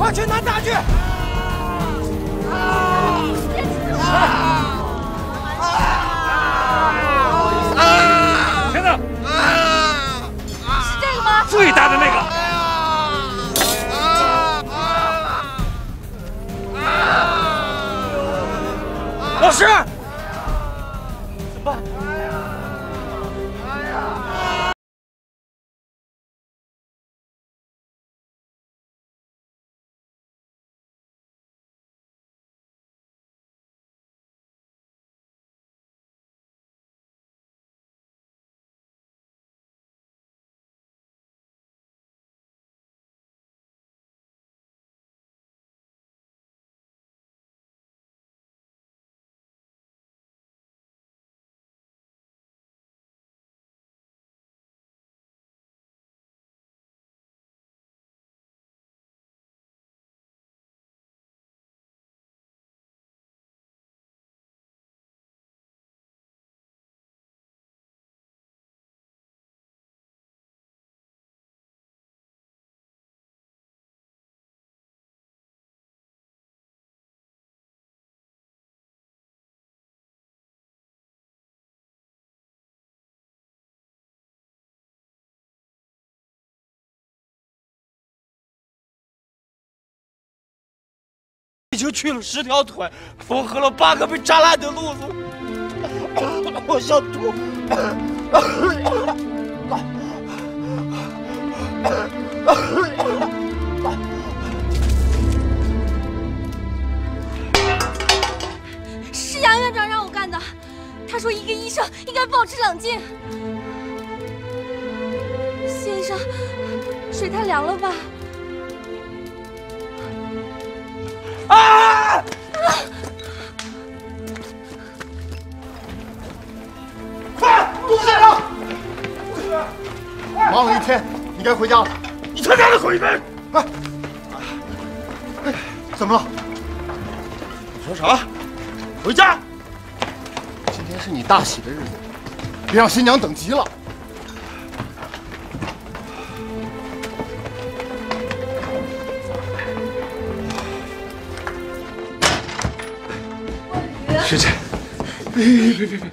快去拿大锯！ 天哪！ 是这个吗？ 最大的那个。 老师， 怎么办？ 已经去了10条腿，缝合了8个被扎烂的路子，我想吐。 是杨院长让我干的，他说一个医生应该保持冷静。谢医生，水太凉了吧？ 啊！快，杜先生！ 忙了一天，你该回家了。 你他娘的滚一边！ 哎，怎么了？ 你说啥？回家！ 今天是你大喜的日子，别让新娘等急了。 学姐，别！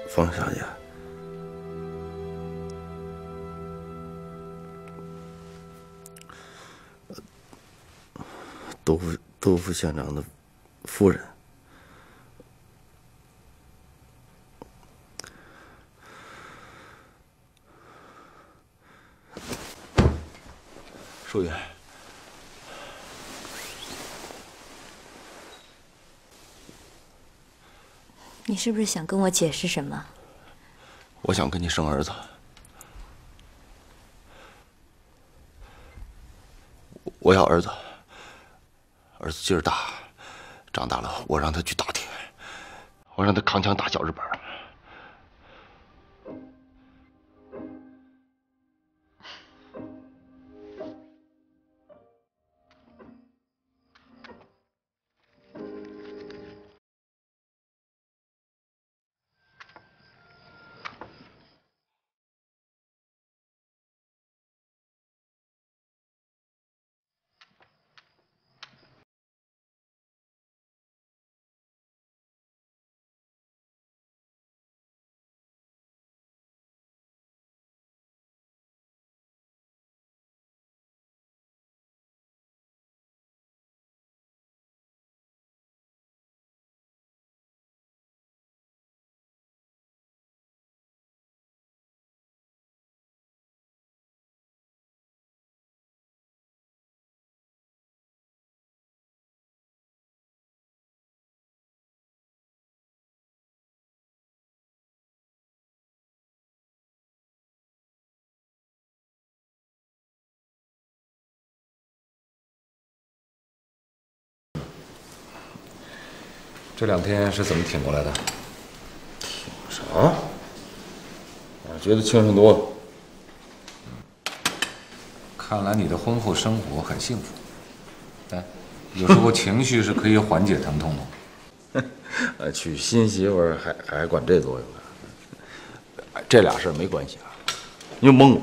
方小姐，杜副县长的夫人。淑云， 你是不是想跟我解释什么？ 我想跟你生儿子。我要儿子，儿子劲儿大，长大了我让他去打铁，我让他扛枪打小日本。 这2天是怎么挺过来的？ 啥？我觉得轻松多了。 看来你的婚后生活很幸福。哎，有时候情绪是可以缓解疼痛的。 娶新媳妇还管这作用呢？这俩事儿没关系啊，你就蒙我。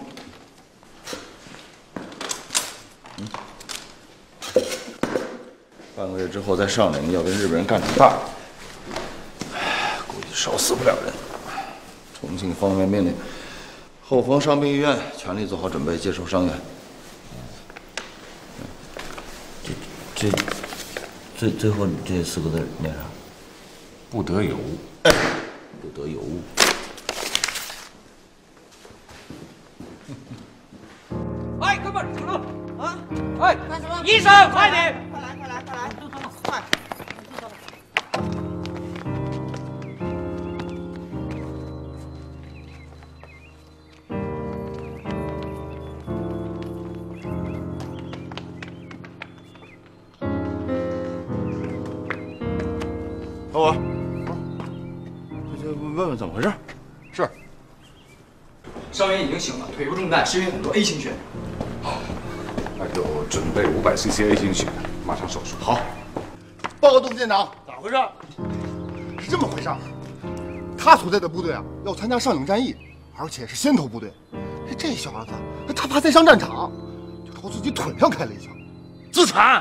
半个月之后在上岭要跟日本人干场大的，估计少死不了人。重庆方面命令后方伤病医院全力做好准备接收伤员。最后这4个字念啥？ 不得有误。 不得有误。 哎，哥们儿，怎么了？啊？哎，干什么？医生，快点！快来，快来，快来！快！ 小伙，这问问怎么回事？ 是。 伤员已经醒了，腿部中弹，失血很多 A 型血。 好，那就准备500cc A 型血，马上手术。 好。报告杜副舰长， 咋回事？ 是这么回事儿。他所在的部队啊，要参加上岭战役，而且是先头部队。这小儿子，他怕再上战场，就朝自己腿上开了一枪， 自残。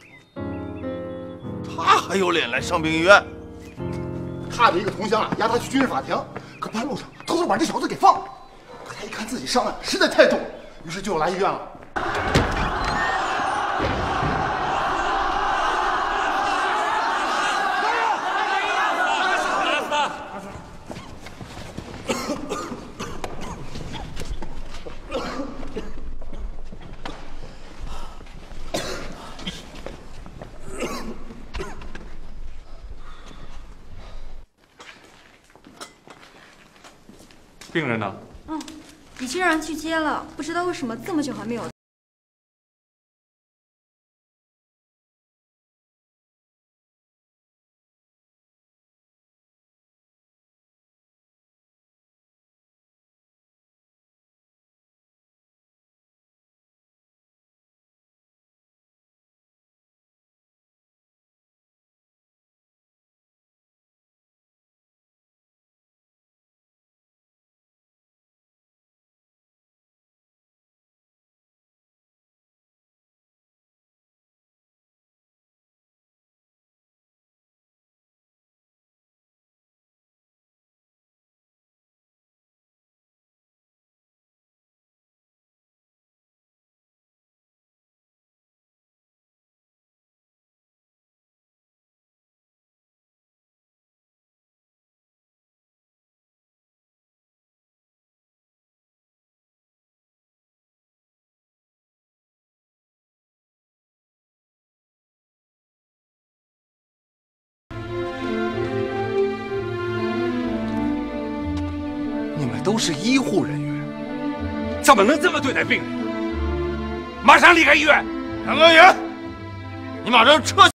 他还有脸来伤病医院？ 他的一个同乡啊，押他去军事法庭，可半路上偷偷把这小子给放了。可他一看自己伤啊实在太重，于是就要来医院了。 病人呢？ 已经让人去接了，不知道为什么这么久还没有。 都是医护人员，怎么能这么对待病人？马上离开医院！ 杨光宇，你马上撤。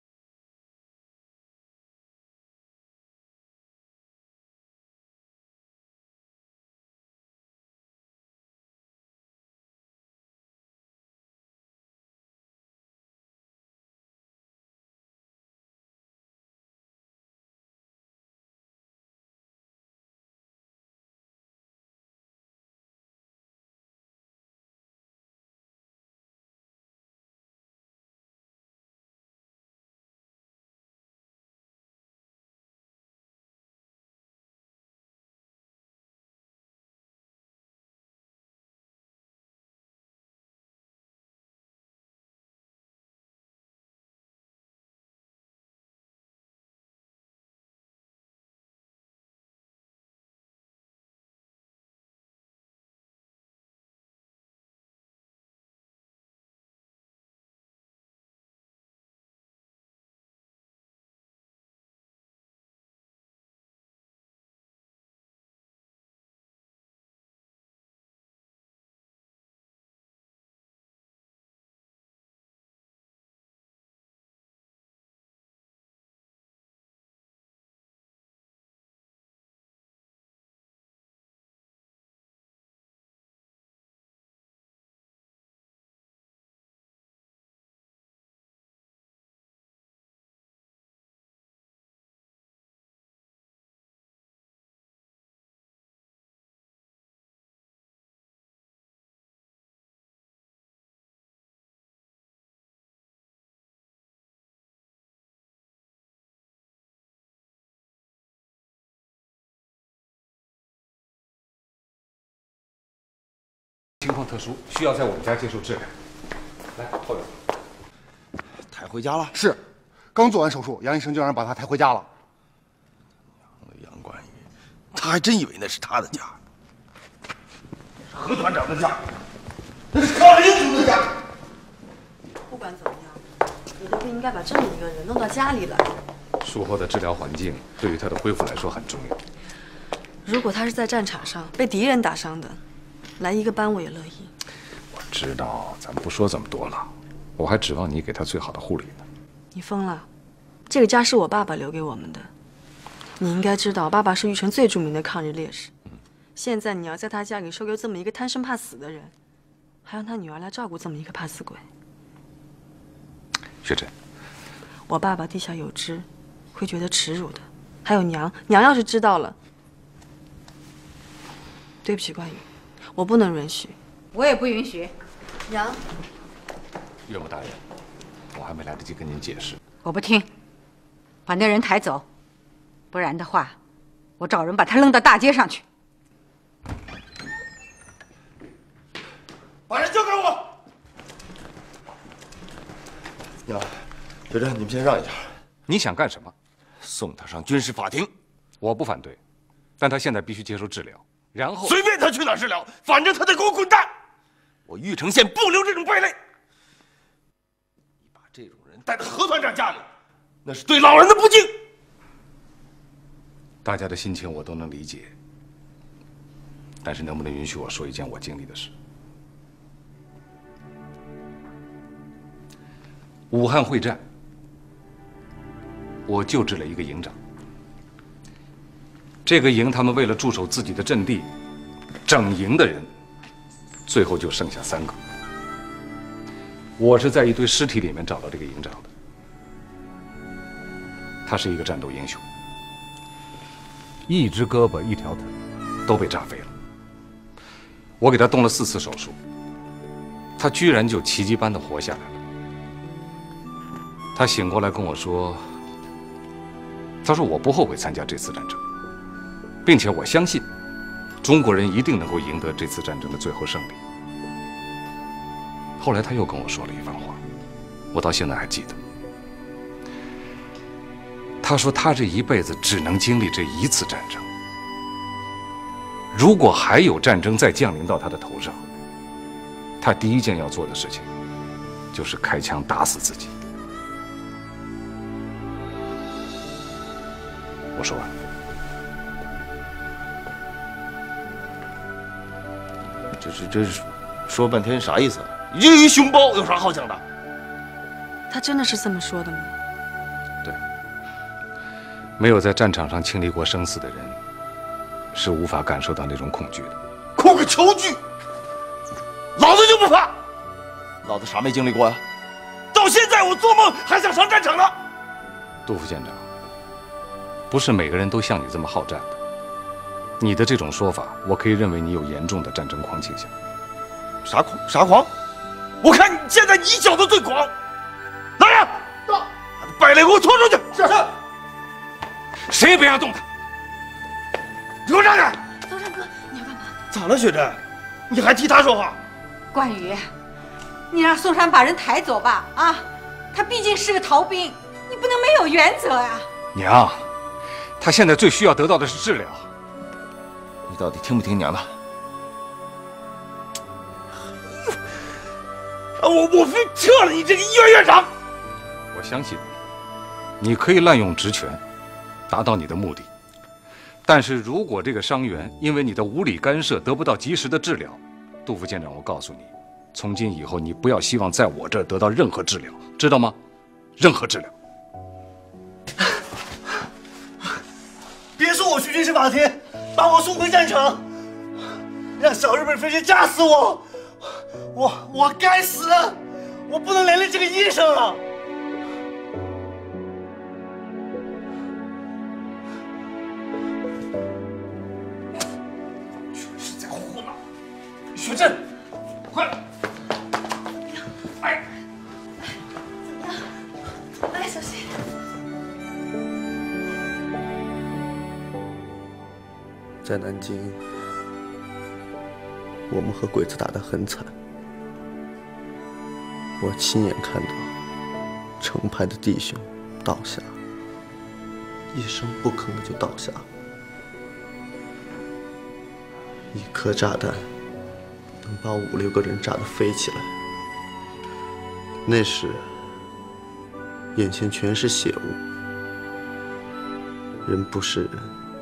情况特殊，需要在我们家接受治疗。来，后边。 抬回家了？ 是，刚做完手术，杨医生就让人把他抬回家了。 杨冠宇，他还真以为那是他的家，何团长的家，那是康林组的家。 不管怎么样，你都不应该把这么一个人弄到家里来。 术后的治疗环境对于他的恢复来说很重要。 如果他是在战场上被敌人打伤的，来一个班我也乐意。 我知道，咱们不说这么多了，我还指望你给他最好的护理呢。 你疯了？这个家是我爸爸留给我们的，你应该知道，爸爸是玉成最著名的抗日烈士。现在你要在他家里收留这么一个贪生怕死的人，还让他女儿来照顾这么一个怕死鬼。 雪珍， 我爸爸地下有知，会觉得耻辱的。还有娘要是知道了，对不起冠宇，我不能允许。 我也不允许。 娘， 岳母大人，我还没来得及跟您解释。 我不听，把那人抬走，不然的话，我找人把他扔到大街上去。 把人交给我。 娘，雪珍，你们先让一下。 你想干什么？ 送他上军事法庭。 我不反对，但他现在必须接受治疗，然后随便他去哪儿治疗，反正他得给我滚蛋！我玉成县不留这种败类。你把这种人带到何团长家里，那是对老人的不敬。 大家的心情我都能理解，但是能不能允许我说一件我经历的事？武汉会战，我救治了一个营长。这个营他们为了驻守自己的阵地，整营的人最后就剩下3个。我是在一堆尸体里面找到这个营长的。他是一个战斗英雄，一只胳膊一条腿都被炸飞了。我给他动了4次手术，他居然就奇迹般的活下来了。他醒过来跟我说，他说我不后悔参加这次战争，并且我相信中国人一定能够赢得这次战争的最后胜利。后来他又跟我说了一番话，我到现在还记得。他说他这一辈子只能经历这1次战争，如果还有战争再降临到他的头上，他第一件要做的事情就是开枪打死自己。我说完了。 这说半天啥意思啊？你这一熊包有啥好讲的？ 他真的是这么说的吗？ 对，没有在战场上经历过生死的人，是无法感受到那种恐惧的。 恐个球惧！老子就不怕，老子啥没经历过呀？到现在我做梦还想上战场呢。 杜副舰长，不是每个人都像你这么好战的。你的这种说法，我可以认为你有严重的战争狂倾向。 啥狂？我看你现在你小子最狂。来人，到，把败类给我拖出去。是。 谁也别让动他。 你给我站着！ 东山哥，你要干嘛？ 咋了，雪珍？你还替他说话？ 关羽，你让宋山把人抬走吧！啊，他毕竟是个逃兵，你不能没有原则呀！ 娘，他现在最需要得到的是治疗。 你到底听不听娘的？我非撤了你这个医院院长！ 我相信你可以滥用职权，达到你的目的。但是如果这个伤员因为你的无理干涉得不到及时的治疗，杜副舰长，我告诉你，从今以后你不要希望在我这儿得到任何治疗，知道吗？任何治疗。 别说我去军事法庭，把我送回战场，让小日本飞机炸死我！我该死！我不能连累这个医生啊！ 是在胡闹！雪珍，快！哎， 来，小心！ 在南京，我们和鬼子打得很惨。我亲眼看到成排的弟兄倒下，一声不吭的就倒下。一颗炸弹能把5、6个人炸得飞起来。那时，眼前全是血雾，人不是人，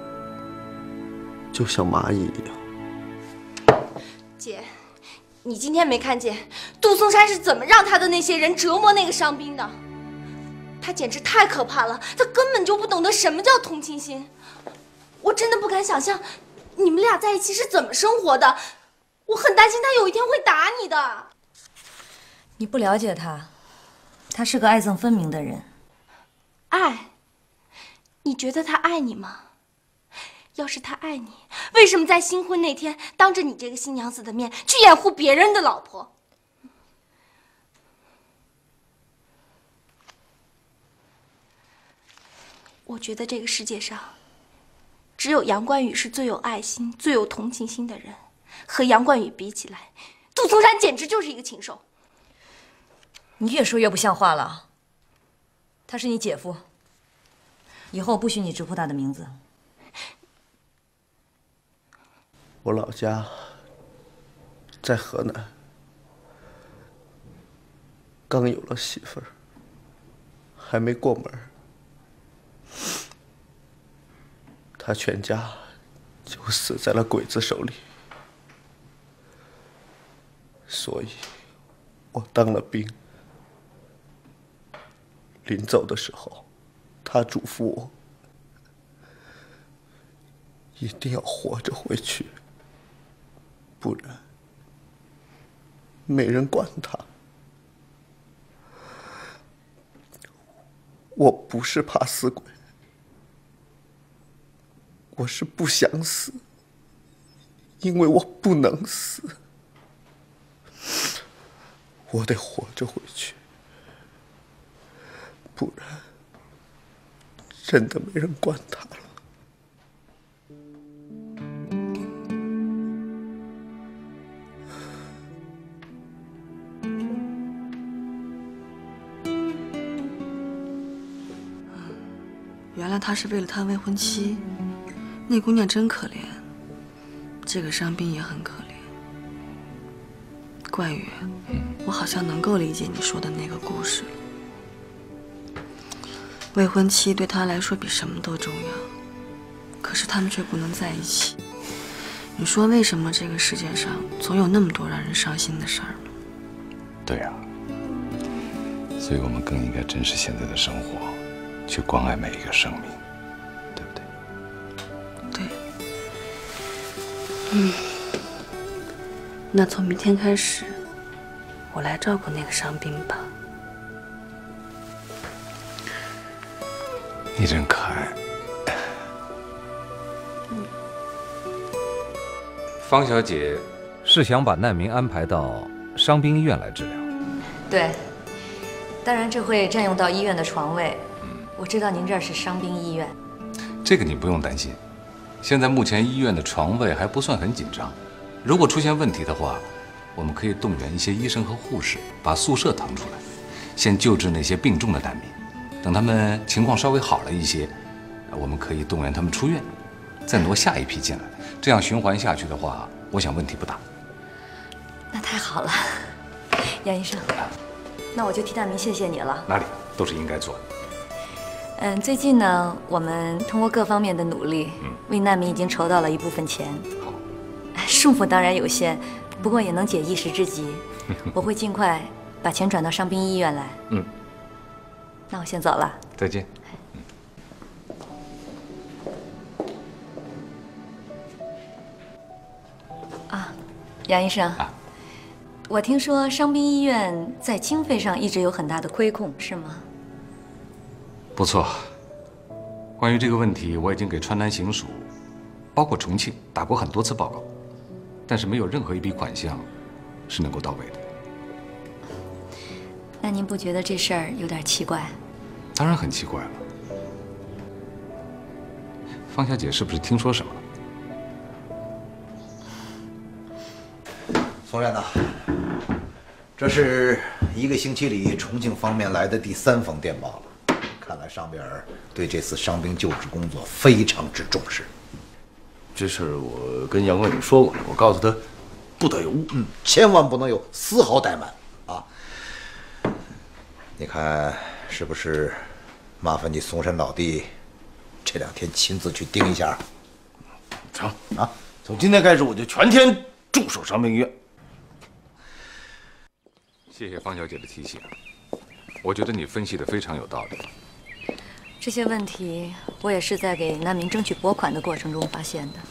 就像蚂蚁一样。 姐，你今天没看见杜松山是怎么让他的那些人折磨那个伤兵的？他简直太可怕了，他根本就不懂得什么叫同情心。我真的不敢想象你们俩在一起是怎么生活的。我很担心他有一天会打你的。 你不了解他，他是个爱憎分明的人。 爱？你觉得他爱你吗？要是他爱你，为什么在新婚那天当着你这个新娘子的面去掩护别人的老婆？我觉得这个世界上，只有杨冠宇是最有爱心、最有同情心的人。和杨冠宇比起来，杜松山简直就是一个禽兽。 你越说越不像话了。他是你姐夫，以后不许你直呼他的名字。 我老家在河南，刚有了媳妇儿，还没过门，他全家就死在了鬼子手里。所以，我当了兵。临走的时候，他嘱咐我一定要活着回去，不然没人管他。我不是怕死鬼，我是不想死，因为我不能死。我得活着回去，不然真的没人管他了。 原来他是为了他未婚妻，那姑娘真可怜，这个伤兵也很可怜。冠宇，我好像能够理解你说的那个故事了。未婚妻对他来说比什么都重要，可是他们却不能在一起， 你说为什么这个世界上总有那么多让人伤心的事儿？ 对呀，所以我们更应该珍视现在的生活，去关爱每一个生命，对不对？ 对。那从明天开始，我来照顾那个伤兵吧。 你真可爱。方小姐是想把难民安排到伤兵医院来治疗。 对，当然这会占用到医院的床位。我知道您这儿是伤兵医院， 这个你不用担心。现在目前医院的床位还不算很紧张，如果出现问题的话，我们可以动员一些医生和护士，把宿舍腾出来，先救治那些病重的难民。等他们情况稍微好了一些，我们可以动员他们出院，再挪下一批进来。这样循环下去的话，我想问题不大。 那太好了，杨医生，那我就替大明谢谢你了。 哪里，都是应该做的。 最近呢，我们通过各方面的努力，为难民已经筹到了一部分钱。 好， 数目当然有限，不过也能解一时之急。我会尽快把钱转到伤兵医院来。那我先走了。 再见。 杨医生，我听说伤兵医院在经费上一直有很大的亏空，是吗？ 不错。关于这个问题，我已经给川南行署，包括重庆打过很多次报告，但是没有任何一笔款项是能够到位的。 那您不觉得这事儿有点奇怪？ 当然很奇怪了。方小姐是不是听说什么了？ 宋院呐，这是1个星期里重庆方面来的第3封电报了。看来上边对这次伤兵救治工作非常之重视。 这事儿我跟杨冠宇说过了，我告诉他，不得有误， 千万不能有丝毫怠慢啊！你看是不是？麻烦你嵩山老弟这2天亲自去盯一下。 成啊！从今天开始，我就全天驻守伤兵医院。 谢谢方小姐的提醒，我觉得你分析的非常有道理。 这些问题我也是在给难民争取拨款的过程中发现的。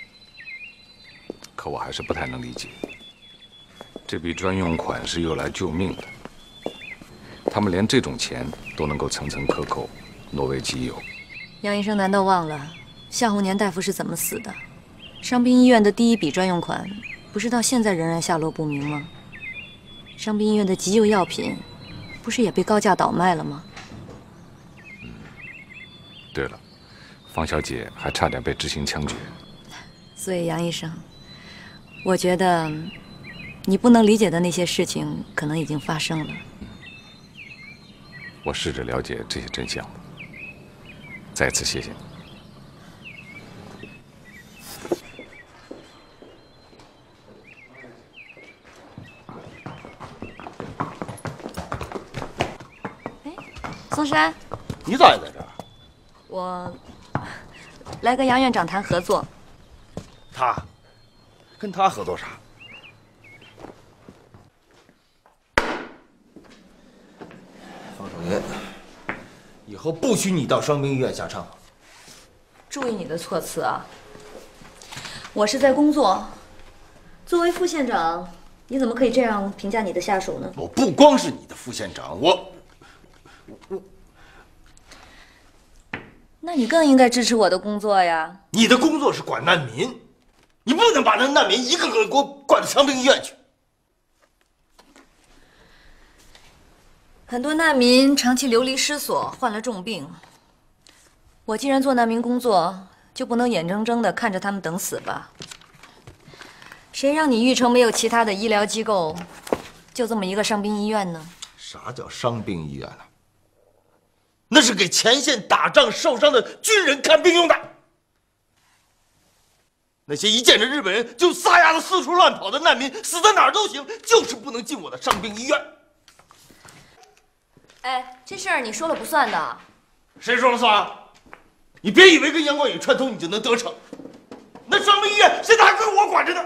可我还是不太能理解，这笔专用款是用来救命的，他们连这种钱都能够层层克扣，挪为己有。 杨医生难道忘了夏红年大夫是怎么死的？伤兵医院的第1笔专用款，不是到现在仍然下落不明吗？伤兵医院的急救药品，不是也被高价倒卖了吗？ 对了，方小姐还差点被执行枪决。 所以杨医生，我觉得你不能理解的那些事情，可能已经发生了。 我试着了解这些真相了。再次谢谢你。 嵩山， 你咋也在这儿？ 我来跟杨院长谈合作。 跟他合作啥？方守爷，以后不许你到伤兵医院下唱。 注意你的措辞啊！我是在工作，作为副县长，你怎么可以这样评价你的下属呢？ 我不光是你的副县长， 那你更应该支持我的工作呀！ 你的工作是管难民，你不能把那难民一个个给我管到伤兵医院去。 很多难民长期流离失所，患了重病。我既然做难民工作，就不能眼睁睁地看着他们等死吧？谁让你玉城没有其他的医疗机构，就这么一个伤兵医院呢？ 啥叫伤兵医院呢？那是给前线打仗受伤的军人看病用的。那些一见着日本人就撒丫子四处乱跑的难民，死在哪儿都行，就是不能进我的伤兵医院。 哎，这事儿你说了不算的。 谁说了算啊？你别以为跟杨光宇串通你就能得逞。 那伤病医院现在还归我管着呢。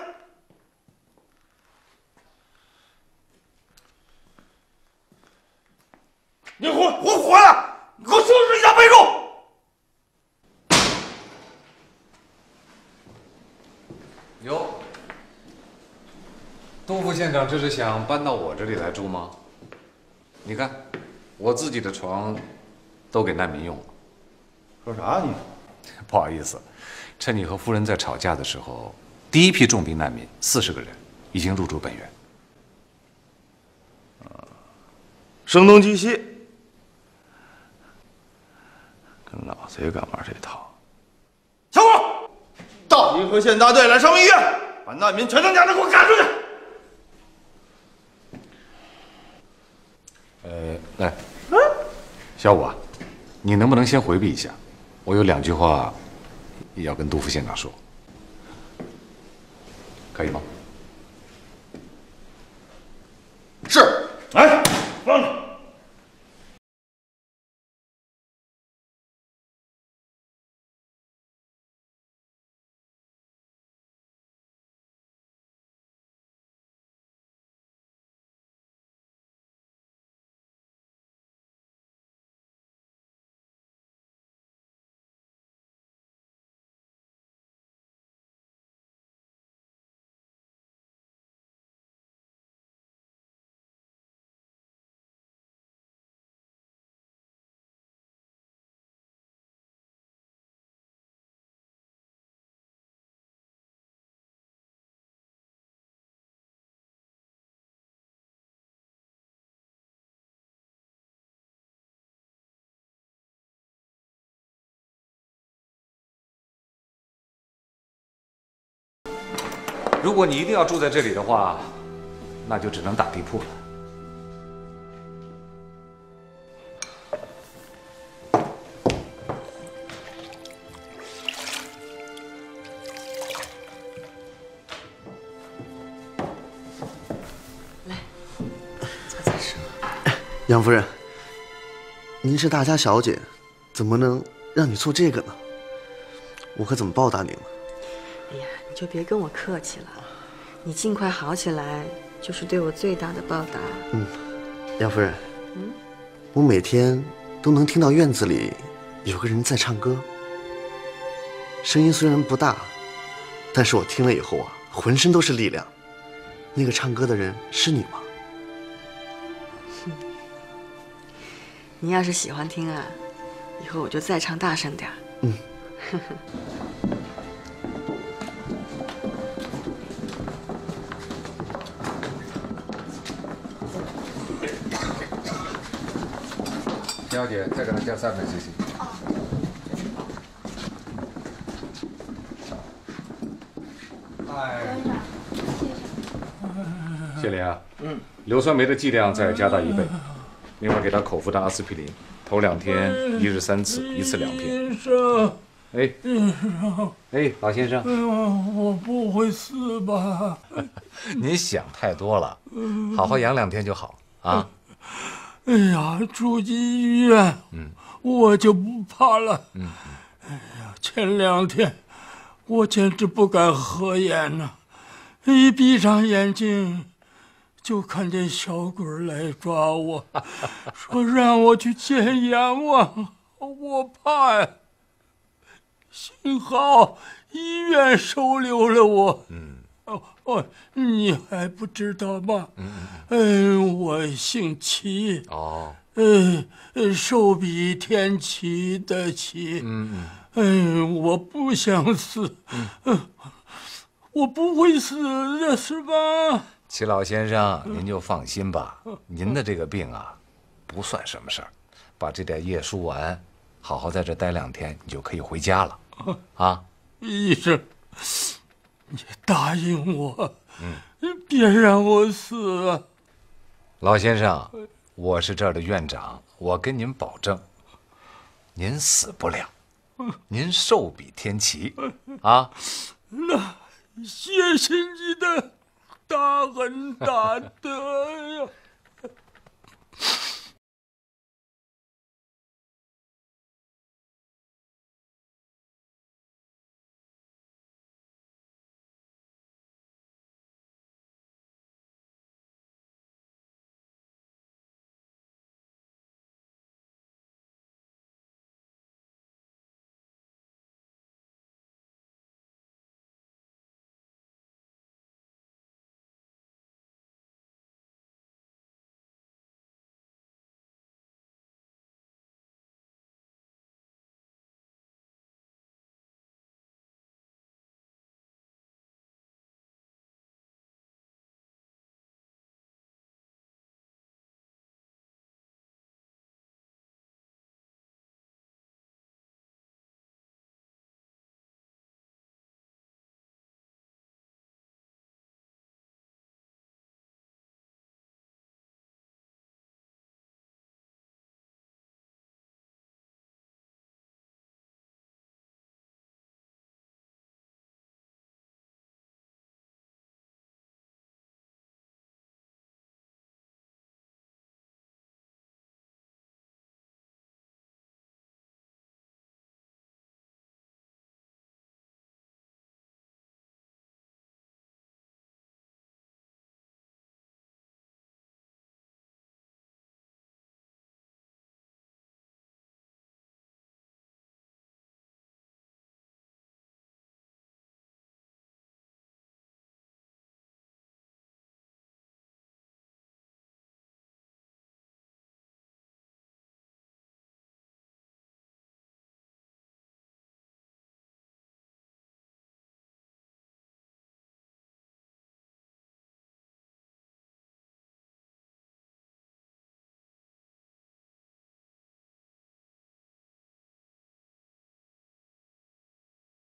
你我火了，你给我收拾一下被褥。 哟，杜副县长这是想搬到我这里来住吗？你看，我自己的床都给难民用了。 说啥你？ 不好意思，趁你和夫人在吵架的时候，第一批重病难民40个人已经入住本院。 声东击西，跟老贼敢玩这套？ 小虎， 到颐和县大队来伤病医院，把难民全当家的给我赶出去！ 来，小五啊，你能不能先回避一下？我有2句话要跟杜副县长说，可以吗？ 是， 来，放着。 如果你一定要住在这里的话，那就只能打地铺了。 杨夫人，您是大家小姐，怎么能让你做这个呢？我可怎么报答您呢？ 哎呀，你就别跟我客气了，你尽快好起来就是对我最大的报答。 杨夫人，我每天都能听到院子里有个人在唱歌，声音虽然不大，但是我听了以后啊，浑身都是力量。那个唱歌的人是你吗？ 你要是喜欢听啊，以后我就再唱大声点儿。 小姐，再给他加300 cc。谢林啊，硫酸酶的剂量再加大1倍，另外给他口服的阿司匹林，头2天1日3次，1次2片。老先生， 我不会死吧？ 您想太多了，好好养2天就好啊。 哎呀，住进医院，我就不怕了。哎呀，前2天我简直不敢合眼呐，一闭上眼睛就看见小鬼来抓我，说让我去见阎王，我怕呀。幸好医院收留了我。你还不知道吗？我姓齐。寿比天齐的齐。我不想死。我不会死的是吧？ 齐老先生，您就放心吧，您的这个病啊，不算什么事儿，把这点液输完，好好在这待2天，你就可以回家了。 医生，你答应我，别让我死啊！ 老先生，我是这儿的院长，我跟您保证，您死不了，您寿比天齐啊！ 那谢谢你的大恩大德呀！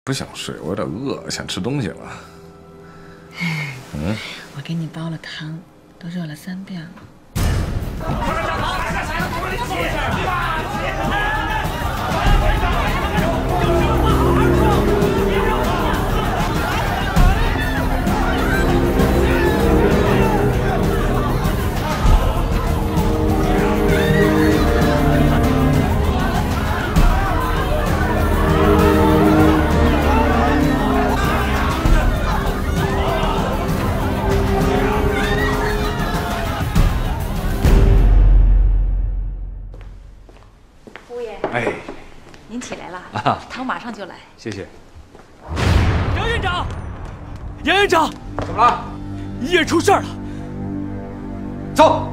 不想睡，我有点饿，想吃东西了。嗯， 我给你煲了汤，都热了3遍了。 哎， 您起来了啊？汤马上就来。 谢谢。 杨院长，杨院长， 怎么了？ 医院出事了。 走。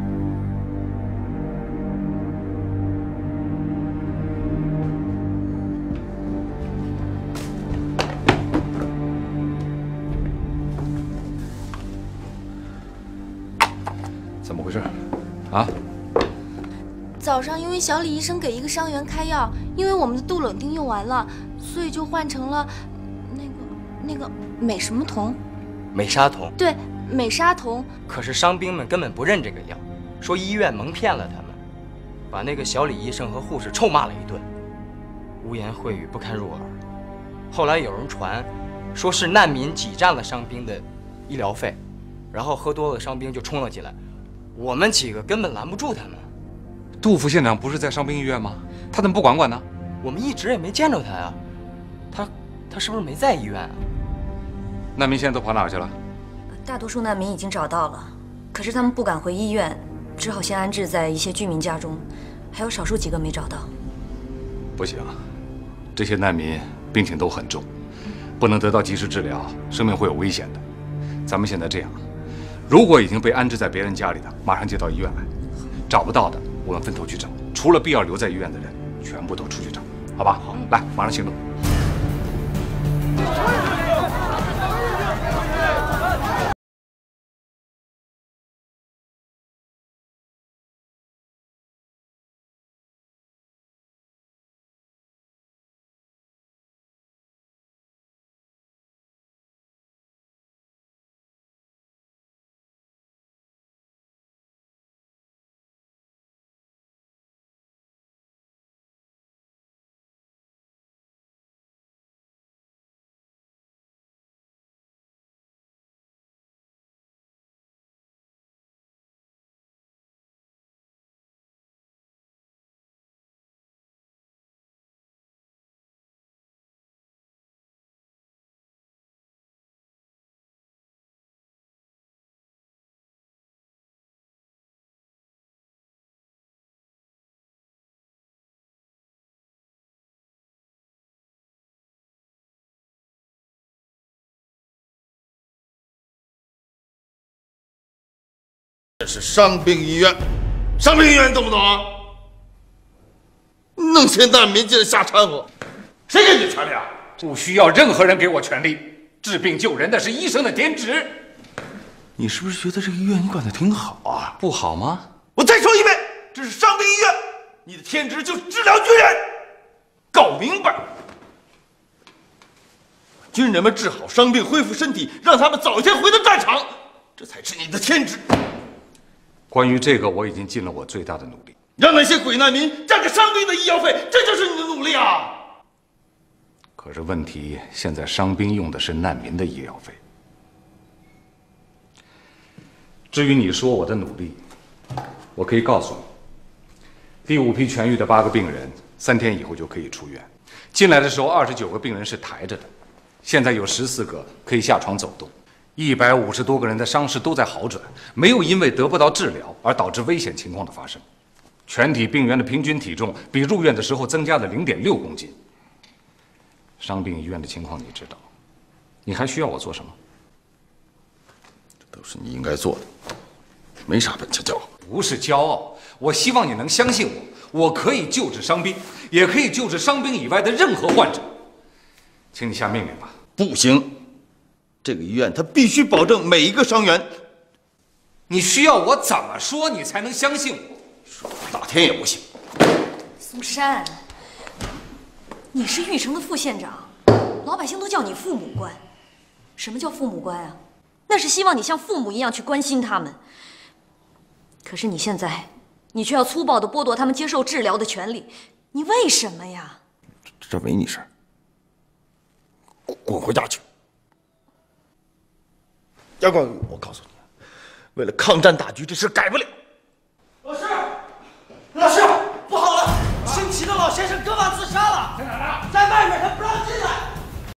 怎么回事？啊？ 早上因为小李医生给一个伤员开药，因为我们的杜冷丁用完了，所以就换成了那个美什么酮。 美沙酮。 对，美沙酮。 可是伤兵们根本不认这个药，说医院蒙骗了他们，把那个小李医生和护士臭骂了一顿，污言秽语不堪入耳。后来有人传，说是难民挤占了伤兵的医疗费，然后喝多了伤兵就冲了进来，我们几个根本拦不住他们。 杜副县长不是在伤兵医院吗？他怎么不管呢？ 我们一直也没见着他呀，他是不是没在医院啊？ 难民现在都跑哪儿去了？ 大多数难民已经找到了，可是他们不敢回医院，只好先安置在一些居民家中，还有少数几个没找到。 不行，这些难民病情都很重，不能得到及时治疗，生命会有危险的。咱们现在这样，如果已经被安置在别人家里的，马上接到医院来；找不到的。 我们分头去找，除了必要留在医院的人，全部都出去找，好吧？好，来，马上行动。 这是伤兵医院，伤兵医院懂不懂啊？弄些难民进来瞎掺和，谁给你权利啊？ 不需要任何人给我权利，治病救人的是医生的天职。 你是不是觉得这个医院你管得挺好啊？ 不好吗？ 我再说一遍，这是伤兵医院，你的天职就是治疗军人，搞明白！军人们治好伤病，恢复身体，让他们早一天回到战场，这才是你的天职。 关于这个，我已经尽了我最大的努力。 让那些鬼难民占着伤兵的医药费，这就是你的努力啊！ 可是问题现在伤兵用的是难民的医药费。至于你说我的努力，我可以告诉你，第5批痊愈的8个病人，3天以后就可以出院。进来的时候29个病人是抬着的，现在有14个可以下床走动。 150多个人的伤势都在好转，没有因为得不到治疗而导致危险情况的发生。全体病员的平均体重比入院的时候增加了0.6公斤。伤病医院的情况你知道，你还需要我做什么？ 这都是你应该做的，没啥本事骄傲。 不是骄傲，我希望你能相信我，我可以救治伤兵，也可以救治伤兵以外的任何患者。请你下命令吧。 不行。 这个医院，它必须保证每一个伤员。 你需要我怎么说你才能相信我？ 说大天也不行。 苏珊，你是玉成的副县长， 老百姓都叫你父母官。什么叫父母官啊？那是希望你像父母一样去关心他们。可是你现在，你却要粗暴地剥夺他们接受治疗的权利，你为什么呀？ 这没你事儿。滚回家去！杨光宇，我告诉你，为了抗战大局，这事改不了。 老师，老师，不好了！姓齐的老先生割腕自杀了，在哪儿呢？在外面，他不让进来。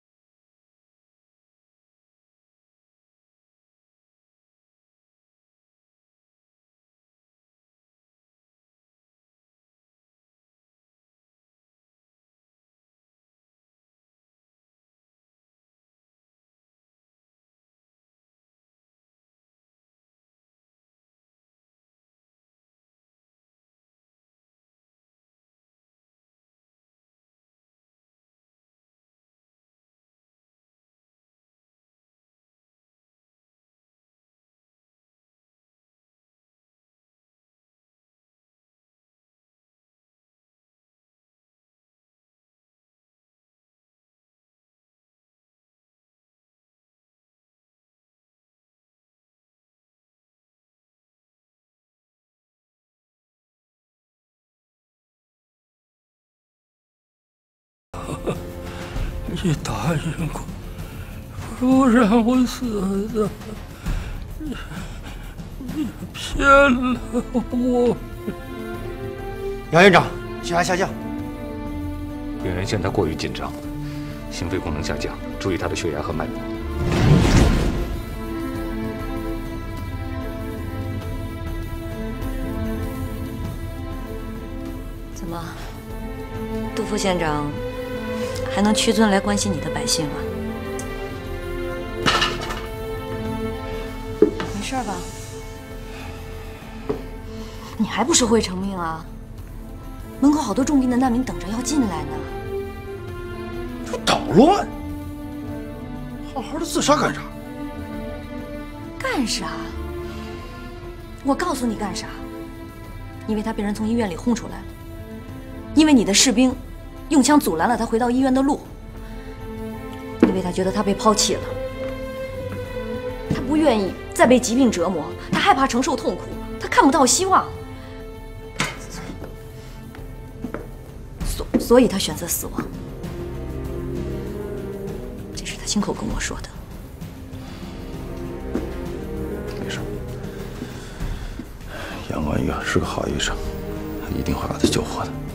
你答应过不让我死的，你骗了我。 杨院长，血压下降。 病人现在过于紧张，心肺功能下降，注意他的血压和脉搏。 怎么，杜副县长还能屈尊来关心你的百姓啊？没事吧？你还不是会成命啊？门口好多重病的难民等着要进来呢。 这捣乱！好好的自杀干啥？ 干啥？我告诉你干啥？因为他被人从医院里轰出来了，因为你的士兵用枪阻拦了他回到医院的路，因为他觉得他被抛弃了，他不愿意再被疾病折磨，他害怕承受痛苦，他看不到希望，所以他选择死亡。这是他亲口跟我说的。 没事，杨关宇是个好医生，他一定会把他救活的。